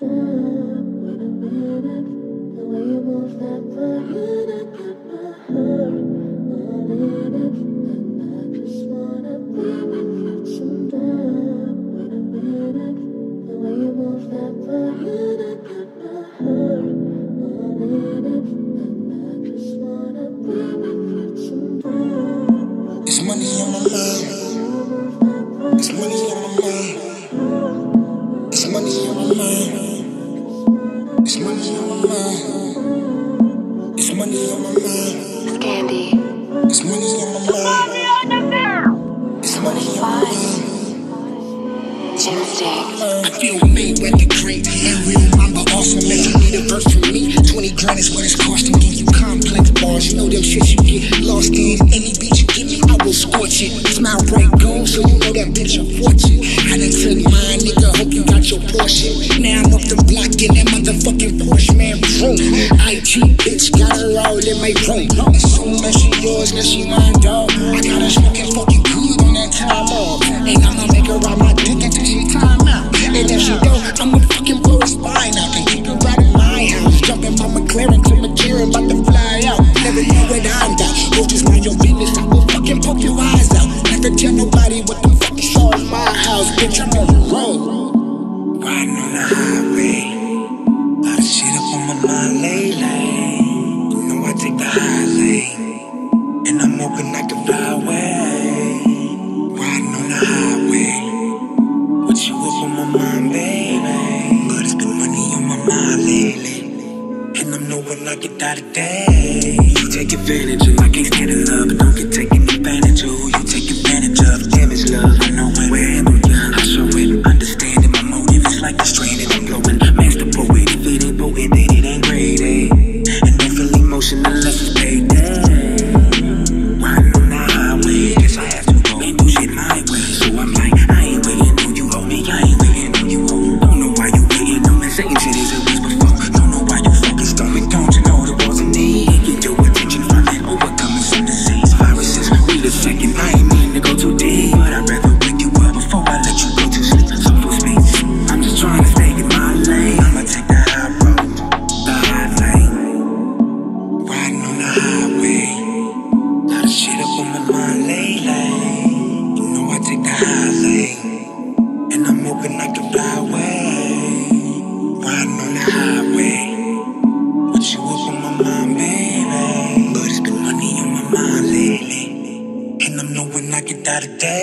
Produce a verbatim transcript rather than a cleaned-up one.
Wait a minute, the way you move that body, I got my heart all in it, and I just wanna be with you sometime. Wait a minute, the way you move that body, I got my heart all in it, and I just wanna be with you sometime. It's money on my mind. It's money on my mind. It's money on my mind. It's money on my mind. It's money on my mind. Candy. It's money on my mind. It's money on my mind. Instinct. I feel made with the great and real mamba awesome. If you need a verse from me, twenty grand is what it's costing. Give you complex bars, you know them shit you get lost in. Any beat you give me, I will scorch it. Smile bright gold, so you know that bitch a fortune. I done took mine, nigga, hope you got your portion. Now I'm up the block in that motherfucking Porsche, man, vroom. I T bitch, got her all in my room. As soon as she yours, now she mine, dog. I got her smoking fucking good on that time off. And I'ma make her ride my dick until she time out. And if she don't, I'ma fucking blow her spine out. And keep her right in my house. Jumping my McLaren to McLaren, about to fly out. Never know what I'm down. Go just mind your business, I will fucking poke your eyes out. Never tell nobody what the fuck you saw in my house. Bitch, I'm on the road. Riding on the highway. Lot of shit up on my mind lately. You know I take the high lane. And I'm hoping I can fly away. Riding on the highway. With you up on my mind, baby. But it's been money on my mind lately. And I'm knowing I get out of day. You take advantage of, I can't stand the love. But don't get taken advantage of. Who you take advantage of? Damage love, I know it. Where am I? I show it. Understanding my motive. It's like the strain that I'm blowing. Master poet, if it ain't poet, then it ain't great, eh? And don't feel emotion unless it's paid, eh? Riding on the highway, guess I have to go and do shit my way. So I'm like, I ain't waiting on you, hold me. I ain't waiting on you, hold me. Don't know why you waiting on me. Saying shit is a waste before. Don't know why you fucking stomach. Don't you know the walls in need? Get your attention from it. Overcoming some disease, viruses. Wait a second, I ain't mean to go too deep, but I'd rather wake you up before I let you go to sleep. So for me, I'm just trying to stay in my lane. I'ma take the high road, the high lane. Riding on the highway. Lot of shit up on my mind lately. You know I take the high lane. And I'm hoping I can fly away. Riding on the highway. With you up on my mind, baby. But it's been money on my mind lately. And I'm knowing I get out of day.